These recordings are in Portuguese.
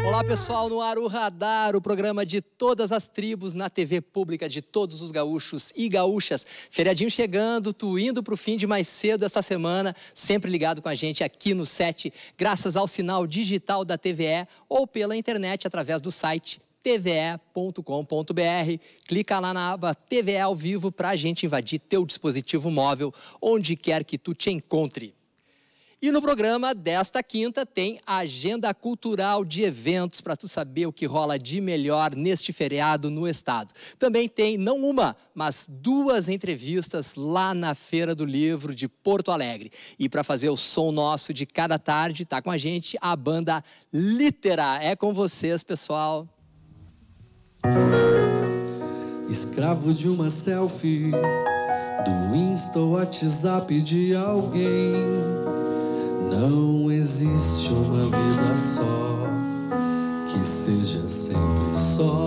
Olá pessoal, no ar o Radar, o programa de todas as tribos na TV pública de todos os gaúchos e gaúchas. Feriadinho chegando, tu indo pro fim de mais cedo essa semana, sempre ligado com a gente aqui no set, graças ao sinal digital da TVE ou pela internet através do site tve.com.br. Clica lá na aba TVE ao vivo para a gente invadir teu dispositivo móvel, onde quer que tu te encontre. E no programa desta quinta tem agenda cultural de eventos para tu saber o que rola de melhor neste feriado no estado. Também tem não uma, mas duas entrevistas lá na Feira do Livro de Porto Alegre. E para fazer o som nosso de cada tarde, tá com a gente a banda Litera. É com vocês, pessoal. Escravo de uma selfie, do Insta ou WhatsApp de alguém. Não existe uma vida só, que seja sempre só.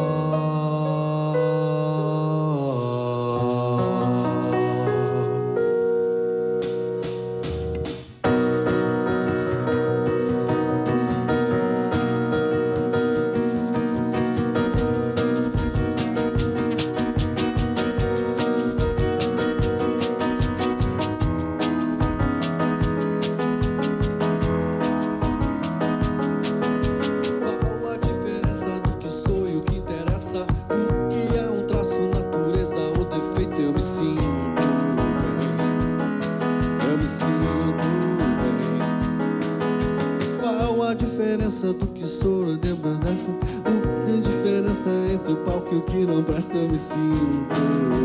Do que sou, a debandância, a diferença entre o palco e o que não presta. Eu me sinto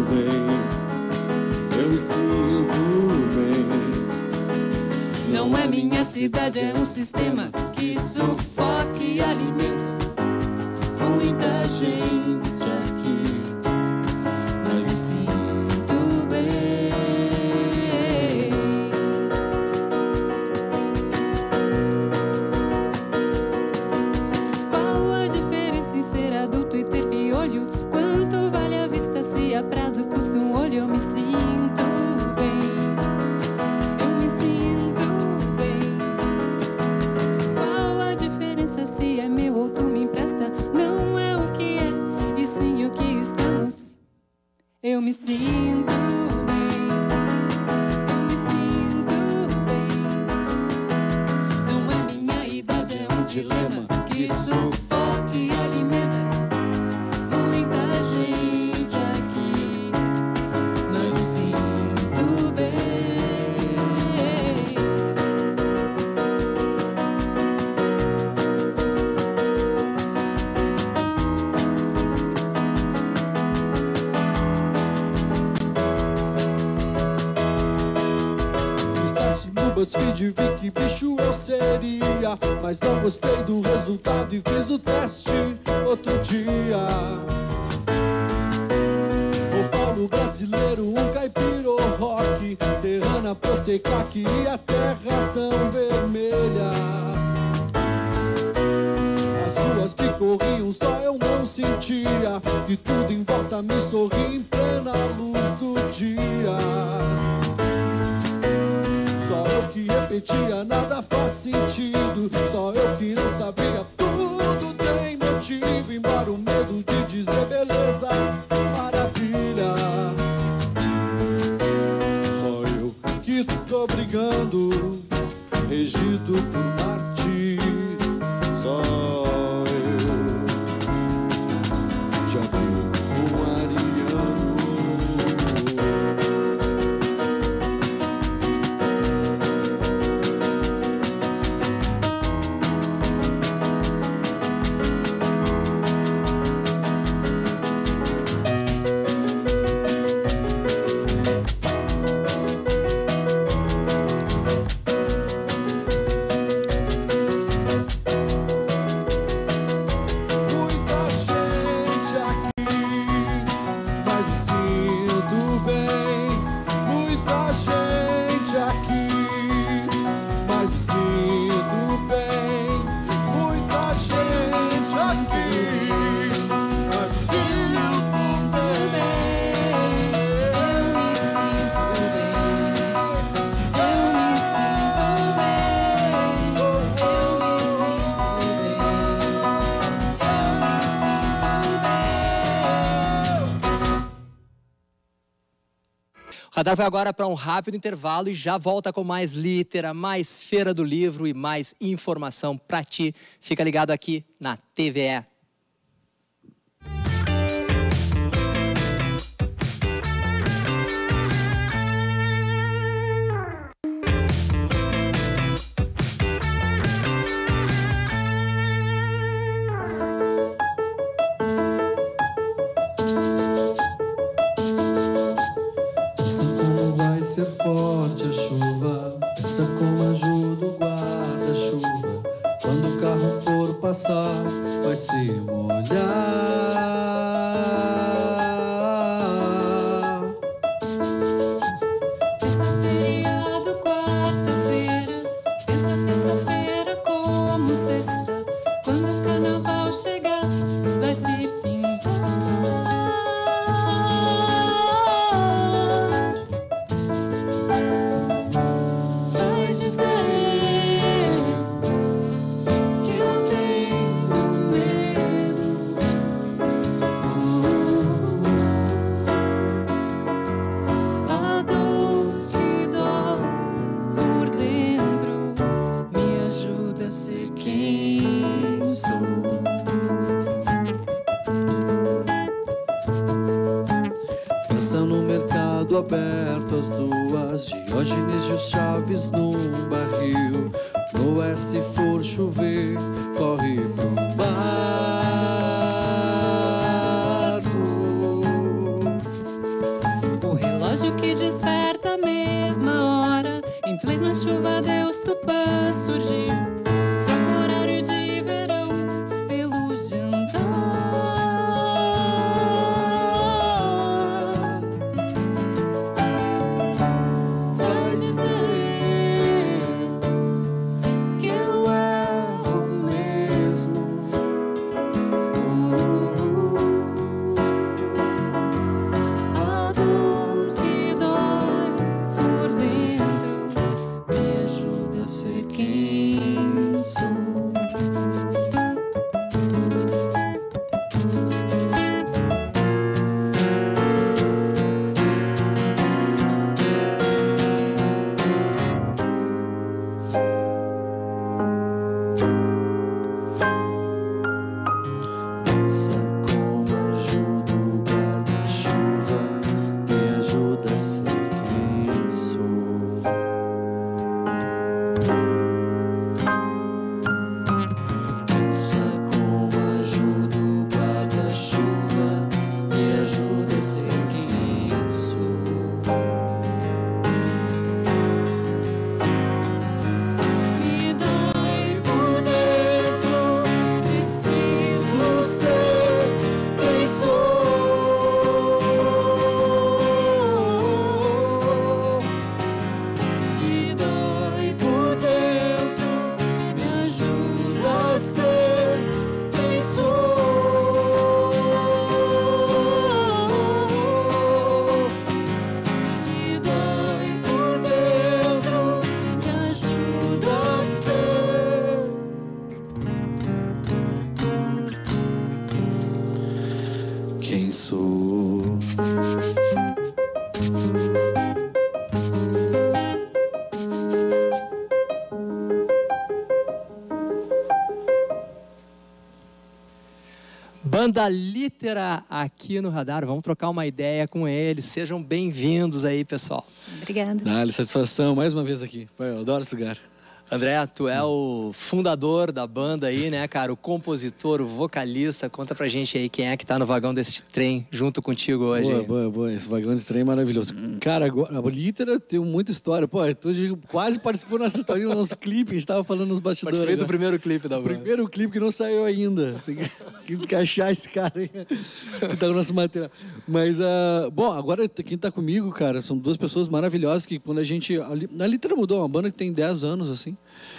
bem, eu me sinto bem. Não é minha cidade, é um sistema que sufoca e alimenta muita gente aqui, mas me sinto bem. Quanto vale a vista se a prazo custa um olho? Eu me sinto bem, eu me sinto bem. Qual a diferença se é meu ou tu me empresta? Não é o que é, e sim o que estamos. Eu me sinto bem, eu me sinto bem. Não é minha idade, é um dilema que sufoca e alimenta muita gente aqui, mas me sinto bem. Fiz no BuzzFeed, vi que bicho eu seria, mas não gostei do resultado e fiz o teste outro dia. O Paulo brasileiro, um caipiro rock, serrana, Prosecac e a terra tão vermelha. As ruas que corriam só eu não sentia, e tudo em volta me sorria em plena luz do dia. Só eu que repetia, nada faz sentido, só eu que não sabia, tudo tem motivo, embora o medo de dizer beleza, maravilha. Só eu que tô brigando, regido por Marte. Só eu, de abril com Ariano. Radar vai agora para um rápido intervalo e já volta com mais Litera, mais Feira do Livro e mais informação para ti. Fica ligado aqui na TVE. Ser forte a chuva, pensa como ajuda o guarda-chuva. Quando o carro for passar, vai se molhar. Pensa feriado, quarta-feira, pensa terça-feira como sexta. Quando o carnaval chegar, vai se pintar. Aberto às duas, Diógenes e os Chaves num barril. Noé, se for chover, corre pro barco. O relógio que desperta a mesma hora, em plena chuva Deus Tupã surgiu. Troca o horário de verão pelo jantar. Banda Litera aqui no Radar. Vamos trocar uma ideia com eles. Sejam bem-vindos aí, pessoal. Obrigada. Dá-lhe satisfação mais uma vez aqui. Eu adoro esse lugar. André, tu é o fundador da banda aí, né, cara? O compositor, o vocalista. Conta pra gente aí quem é que tá no vagão desse trem junto contigo hoje. Boa. Esse vagão de trem é maravilhoso. Cara, a Litera tem muita história. Pô, tu quase participou nessa história no nosso clipe. A gente tava falando nos bastidores. Participei do primeiro clipe da banda. Primeiro clipe que não saiu ainda. Tem que achar esse cara aí que tá no nosso material. Mas, bom, agora quem tá comigo, cara, são duas pessoas maravilhosas que quando a gente... A Litera mudou, uma banda que tem 10 anos, assim.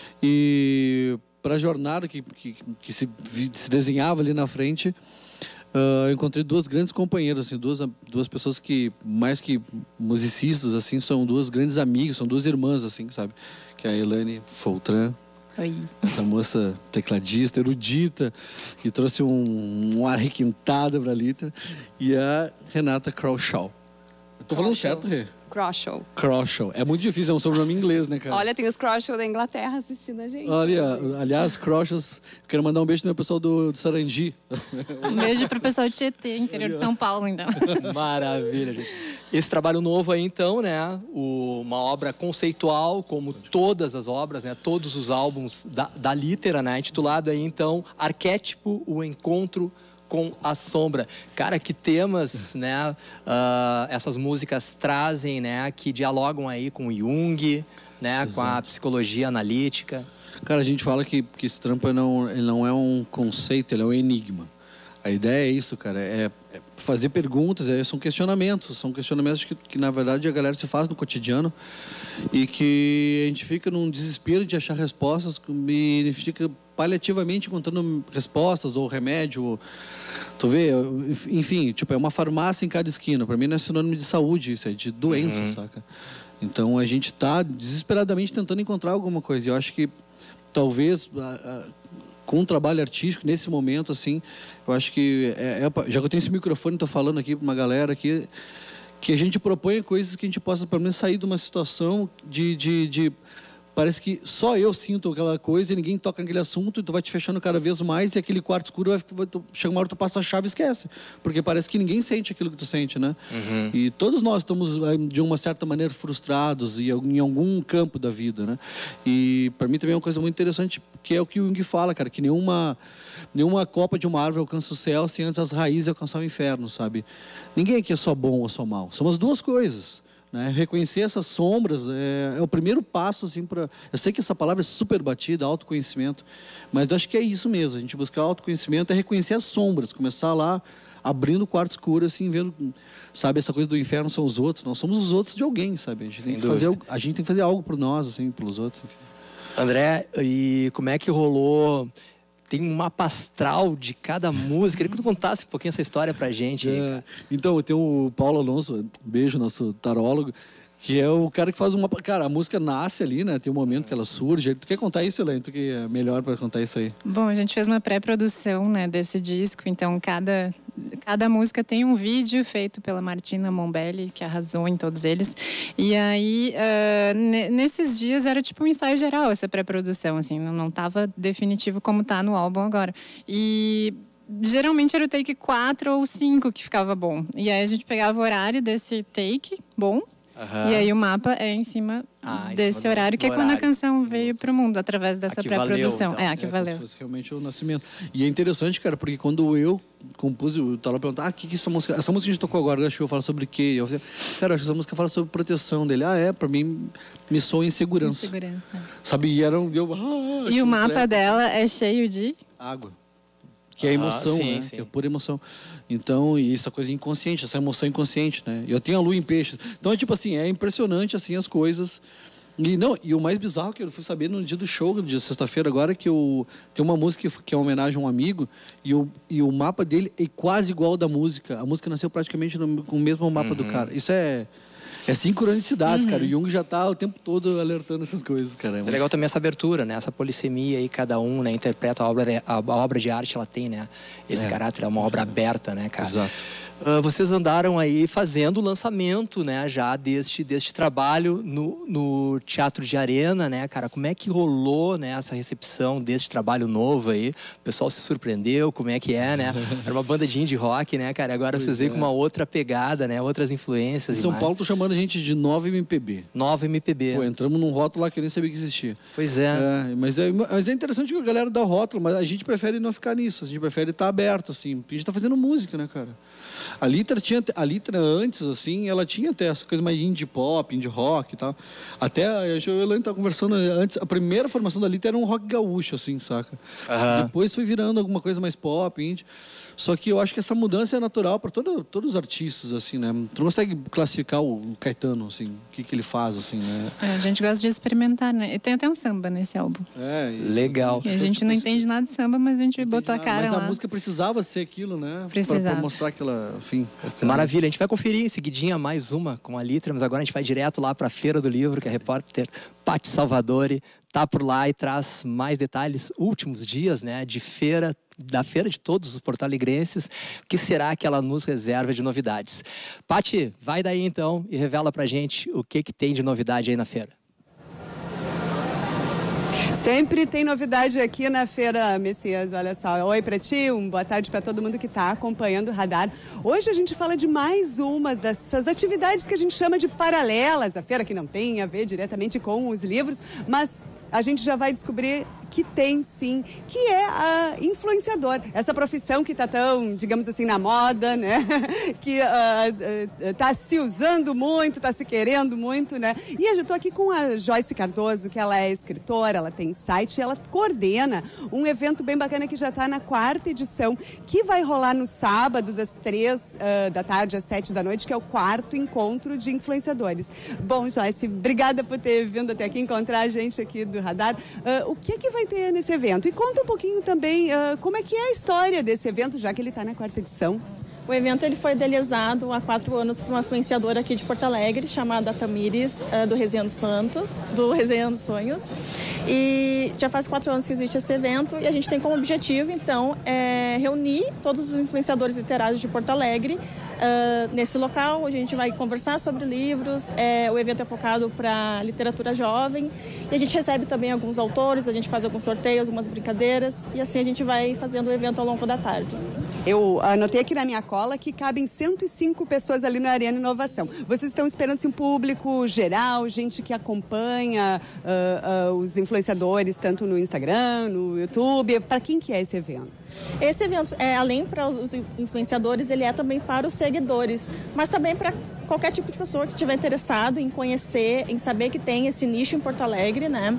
E para a jornada que se desenhava ali na frente, eu encontrei duas grandes companheiras, assim, duas pessoas que, mais que musicistas, assim, são duas grandes amigas, são duas irmãs, assim, sabe? Que é a Elaine Foltran. Oi. Essa moça tecladista, erudita, que trouxe um ar requintado para a Litera. E a Renata Crawshaw. Eu tô falando certo, Rê? Crawshaw. Crawshaw. É muito difícil, é um sobrenome inglês, né, cara? Olha, tem os Crawshaw da Inglaterra assistindo a gente. Olha, aliás, Crawshaws, quero mandar um beijo no pessoal do Sarandi. Um beijo pro pessoal de Tietê, interior de São Paulo, então. Maravilha, gente. Esse trabalho novo aí, então, né? Uma obra conceitual, como todas as obras, né? Todos os álbuns da Litera, né? Intitulado aí, então, Arquétipo, o Encontro com a Sombra. Cara, que temas, né? Essas músicas trazem, né? Que dialogam aí com Jung, né? Exato. Com a psicologia analítica. Cara, a gente fala que esse trampo ele não é um conceito, ele é um enigma. A ideia é isso, cara, é fazer perguntas, são questionamentos que na verdade a galera se faz no cotidiano e que a gente fica num desespero de achar respostas e fica paliativamente encontrando respostas ou remédio, tu vê, enfim, tipo, é uma farmácia em cada esquina. Para mim não é sinônimo de saúde, isso é de doença, saca? Então a gente tá desesperadamente tentando encontrar alguma coisa e eu acho que talvez com um trabalho artístico, nesse momento, assim, eu acho que, já que eu tenho esse microfone, estou falando aqui para uma galera aqui, que a gente proponha coisas que a gente possa, pelo menos, sair de uma situação de parece que só eu sinto aquela coisa e ninguém toca naquele assunto e tu vai te fechando cada vez mais e aquele quarto escuro chega uma hora tu passa a chave e esquece. Porque parece que ninguém sente aquilo que tu sente, né? Uhum. E todos nós estamos, de uma certa maneira, frustrados em algum campo da vida, né? E para mim também é uma coisa muito interessante, que é o que o Jung fala, cara, que nenhuma copa de uma árvore alcança o céu sem antes as raízes alcançar o inferno, sabe? Ninguém aqui é só bom ou só mal. São as duas coisas. Né? Reconhecer essas sombras é o primeiro passo, assim, para... Eu sei que essa palavra é super batida, autoconhecimento, mas eu acho que é isso mesmo. A gente buscar autoconhecimento é reconhecer as sombras, começar lá, abrindo o quarto escuro, assim, vendo, sabe, essa coisa do inferno são os outros. Nós somos os outros de alguém, sabe? A gente tem que fazer algo por nós, assim, pelos outros. Enfim. André, e como é que rolou... Tem um mapa astral de cada música. Queria que tu contasse um pouquinho essa história pra gente. Então, eu tenho o Paulo Alonso, beijo, nosso tarólogo, que é o cara que faz uma... Cara, a música nasce ali, né? Tem um momento que ela surge. Tu quer contar isso, Helene? Tu que é melhor pra contar isso aí. Bom, a gente fez uma pré-produção, né, desse disco. Então, cada música tem um vídeo feito pela Martina Mombelli, que arrasou em todos eles. E aí, nesses dias, era tipo um ensaio geral, essa pré-produção, assim. Não estava definitivo como tá no álbum agora. E... geralmente era o take 4 ou 5 que ficava bom. E aí a gente pegava o horário desse take bom. Uhum. E aí o mapa é em cima desse horário, que é quando a canção veio pro mundo, através dessa pré-produção. Então. Que valeu. Foi realmente o nascimento. E é interessante, cara, porque quando eu compus, eu tava perguntando, o que essa música que a gente tocou agora, da show, fala sobre o quê? Eu falei, cara, acho que essa música fala sobre proteção dele. Pra mim, me soa insegurança. Sabe, e o mapa dela é cheio de... água. Que é emoção, sim, né? Sim. Que é pura emoção. Então, e essa coisa inconsciente, essa emoção inconsciente, né? Eu tenho a lua em peixes. Então, é tipo assim, é impressionante, assim, as coisas. E o mais bizarro que eu fui saber no dia do show, no dia de sexta-feira agora, que tem uma música que é uma homenagem a um amigo, e o mapa dele é quase igual ao da música. A música nasceu praticamente com o mesmo mapa do cara. Isso é sincronicidades, cara. O Jung já tá o tempo todo alertando essas coisas, cara. É legal também essa abertura, né? Essa polissemia aí, cada um, né, interpreta a obra de arte, ela tem, né? Esse caráter, é uma obra aberta, né, cara? Exato. Vocês andaram aí fazendo o lançamento, né, já deste trabalho no Teatro de Arena, né, cara? Como é que rolou, né, essa recepção deste trabalho novo aí? O pessoal se surpreendeu, como é que é, né? Era uma banda de indie rock, né, cara? Agora vocês veem com uma outra pegada, né? Outras influências. Em São Paulo, tô chamando a gente de Nova MPB. Nova MPB. Pô, entramos num rótulo lá que eu nem sabia que existia. Pois é. Mas é interessante que a galera dá rótulo, mas a gente prefere não ficar nisso. A gente prefere estar aberto, assim. Porque a gente tá fazendo música, né, cara? A Litera antes, assim, ela tinha até essa coisa mais indie pop, indie rock e tal. Até, eu e a Elaine tava conversando antes, a primeira formação da Litera era um rock gaúcho, assim, saca? Depois foi virando alguma coisa mais pop, indie. Só que eu acho que essa mudança é natural para todos os artistas, assim, né? Tu não consegue classificar o Caetano, assim, o que ele faz, assim, né? A gente gosta de experimentar, né? E tem até um samba nesse álbum. Legal. E a gente não entende nada de samba, mas a gente botou a cara lá. Mas a música precisava ser aquilo, né? Precisava. Pra mostrar aquela, enfim... Maravilha. A gente vai conferir em seguidinha mais uma com a Litera, mas agora a gente vai direto lá para a Feira do Livro, que a repórter Paty Salvadori está por lá e traz mais detalhes, últimos dias, né, da feira de todos os porto-alegrenses. O que será que ela nos reserva de novidades? Paty, vai daí então e revela pra gente o que tem de novidade aí na feira. Sempre tem novidade aqui na Feira Messias, olha só. Oi pra ti, boa tarde para todo mundo que está acompanhando o Radar. Hoje a gente fala de mais uma dessas atividades que a gente chama de paralelas. A feira que não tem a ver diretamente com os livros, mas a gente já vai descobrir que tem sim, que é a influenciador. Essa profissão que está tão, digamos assim, na moda, né? Que está se usando muito, está se querendo muito, né? E eu estou aqui com a Joyce Cardoso, que ela é escritora, ela tem site, ela coordena um evento bem bacana que já está na 4ª edição, que vai rolar no sábado, das 3 da tarde às 7 da noite, que é o 4º encontro de influenciadores. Bom, Joyce, obrigada por ter vindo até aqui encontrar a gente aqui do Radar. O que vai ter nesse evento? E conta um pouquinho também como é que é a história desse evento, já que ele está na 4ª edição. O evento ele foi idealizado há 4 anos por uma influenciadora aqui de Porto Alegre, chamada Tamires, do Resenha dos Sonhos. E já faz 4 anos que existe esse evento e a gente tem como objetivo, então, reunir todos os influenciadores literários de Porto Alegre nesse local. A gente vai conversar sobre livros, o evento é focado para literatura jovem e a gente recebe também alguns autores, a gente faz alguns sorteios, algumas brincadeiras e assim a gente vai fazendo o evento ao longo da tarde. Eu anotei aqui na minha cola que cabem 105 pessoas ali na Arena Inovação. Vocês estão esperando assim, um público geral, gente que acompanha os influenciadores, tanto no Instagram, no YouTube. Para quem que é esse evento? Esse evento, além para os influenciadores, ele é também para os seguidores, mas também para qualquer tipo de pessoa que estiver interessado em conhecer, em saber que tem esse nicho em Porto Alegre, né?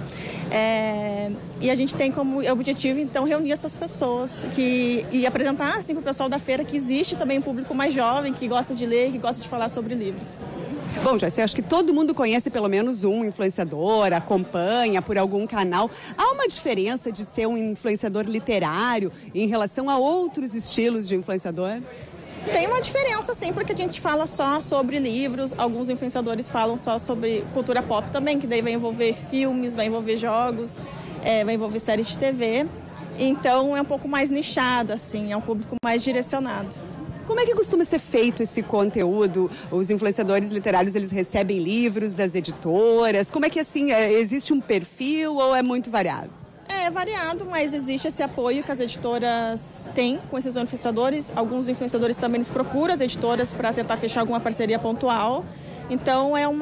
E a gente tem como objetivo, então, reunir essas pessoas e apresentar, assim, para o pessoal da feira que existe também um público mais jovem, que gosta de ler, que gosta de falar sobre livros. Bom, Joyce, acho que todo mundo conhece pelo menos um influenciador, acompanha por algum canal. Há uma diferença de ser um influenciador literário em relação a outros estilos de influenciador? Tem uma diferença, sim, porque a gente fala só sobre livros, alguns influenciadores falam só sobre cultura pop também, que daí vai envolver filmes, vai envolver jogos, vai envolver séries de TV. Então é um pouco mais nichado, assim, é um público mais direcionado. Como é que costuma ser feito esse conteúdo? Os influenciadores literários, eles recebem livros das editoras? Como é que, assim, existe um perfil ou é muito variado? É variado, mas existe esse apoio que as editoras têm com esses influenciadores. Alguns influenciadores também nos procuram as editoras para tentar fechar alguma parceria pontual. Então é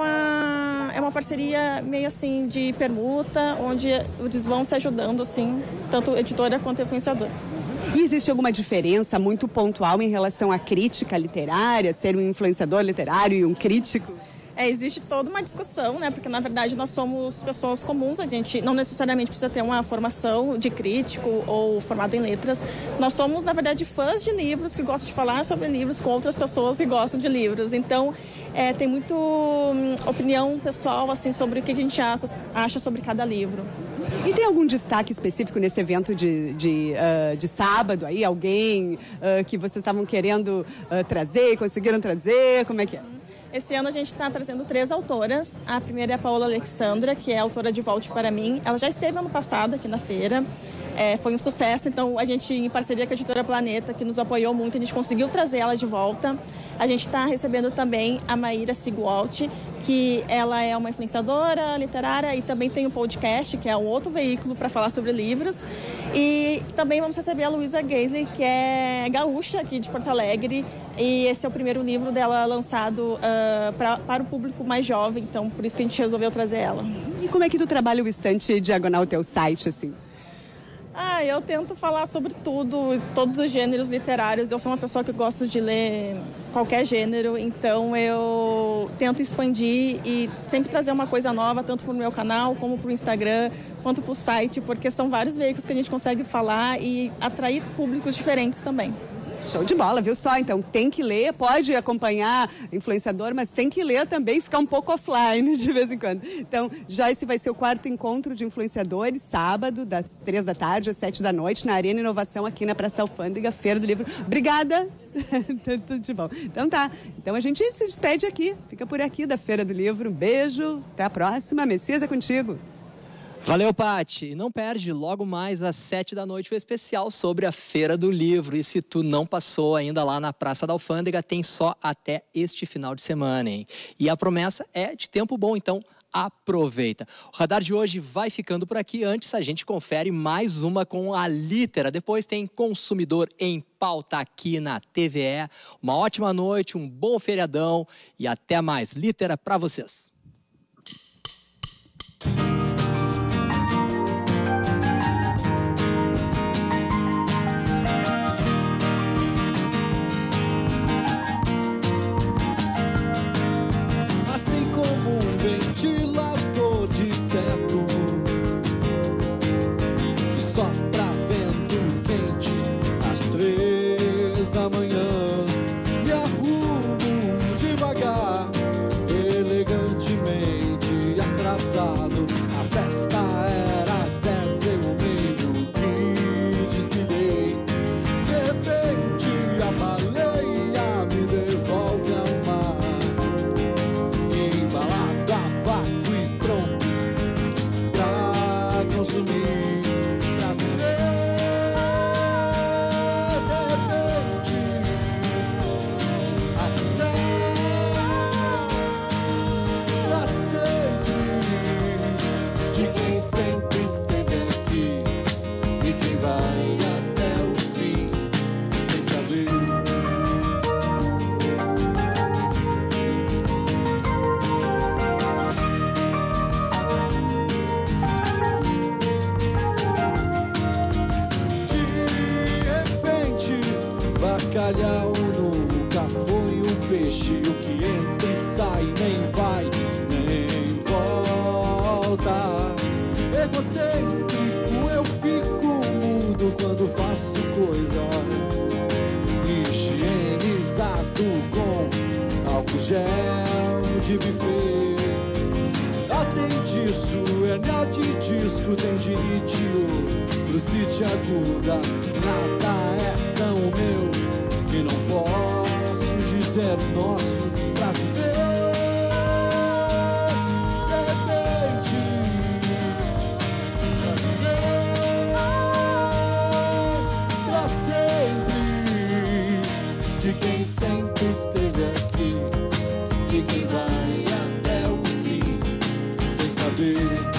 uma parceria meio assim de permuta, onde eles vão se ajudando, assim, tanto editora quanto influenciador. E existe alguma diferença muito pontual em relação à crítica literária, ser um influenciador literário e um crítico? Existe toda uma discussão, né? Porque, na verdade, nós somos pessoas comuns, a gente não necessariamente precisa ter uma formação de crítico ou formado em letras. Nós somos, na verdade, fãs de livros que gostam de falar sobre livros com outras pessoas que gostam de livros. Então, tem muito opinião pessoal, assim, sobre o que a gente acha sobre cada livro. E tem algum destaque específico nesse evento de sábado aí? Alguém que vocês estavam querendo trazer e conseguiram trazer? Como é que é? Esse ano a gente está trazendo 3 autoras. A primeira é a Paola Alexandra, que é autora de Volte Para Mim. Ela já esteve ano passado aqui na feira. Foi um sucesso, então a gente, em parceria com a editora Planeta, que nos apoiou muito, a gente conseguiu trazer ela de volta. A gente está recebendo também a Maíra Sigwalt, que ela é uma influenciadora literária e também tem um podcast, que é um outro veículo para falar sobre livros. E também vamos receber a Luísa Geisley, que é gaúcha aqui de Porto Alegre. E esse é o primeiro livro dela lançado para o público mais jovem, então por isso que a gente resolveu trazer ela. E como é que tu trabalha o estante diagonal teu site, assim? Eu tento falar sobre tudo, todos os gêneros literários. Eu sou uma pessoa que gosta de ler qualquer gênero, então eu tento expandir e sempre trazer uma coisa nova, tanto para o meu canal, como para o Instagram, quanto para o site, porque são vários veículos que a gente consegue falar e atrair públicos diferentes também. Show de bola, viu só? Então tem que ler, pode acompanhar influenciador, mas tem que ler também e ficar um pouco offline de vez em quando. Então, já esse vai ser o 4º encontro de influenciadores, sábado, das 3 da tarde às 7 da noite, na Arena Inovação, aqui na Praça da Alfândega, Feira do Livro. Obrigada! Tudo de bom. Então tá. Então a gente se despede aqui, fica por aqui da Feira do Livro. Um beijo, até a próxima. Messias, é contigo. Valeu, Pati. E não perde, logo mais às 7 da noite, o especial sobre a Feira do Livro. E se tu não passou ainda lá na Praça da Alfândega, tem só até este final de semana, hein? E a promessa é de tempo bom, então aproveita. O Radar de hoje vai ficando por aqui. Antes, a gente confere mais uma com a Litera. Depois tem Consumidor em Pauta aqui na TVE. Uma ótima noite, um bom feriadão e até mais. Litera para vocês. Ventilador de teto que sopra vento quente às 3 da manhã. Me arrumo devagar, elegantemente atrasado. A festa era às 10, eu meio que despilhei. De repente a baleia me devolve ao mar, embalado a vácuo e pronto pra consumir, pra viver. De repente, até pra sempre, de quem sempre esteve aqui e quem vai até o fim, sem saber. Bacalhau nunca foi um peixe, o que entra e sai nem vai nem volta. Egocêntrico, eu fico mudo quando faço coisas, higienizado com álcool gel de buffet. Tem disso, hernia de disco, tendinite, brucite aguda. Nada é tão meu que não posso dizer nosso pra viver. De repente, pra viver pra sempre, de quem sempre esteve aqui e quem vai até o fim, sem saber.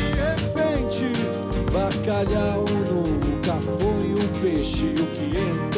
Bacalhau nunca foi um peixe, o que entra